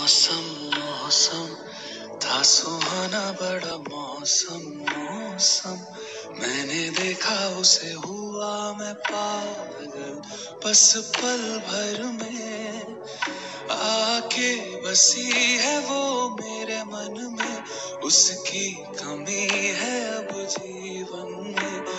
मौसम मौसम था सुहाना बड़ा मौसम मौसम। मैंने देखा उसे हुआ मैं पागल, बस पल भर में आके बसी है वो मेरे मन में। उसकी कमी है अब जीवन में,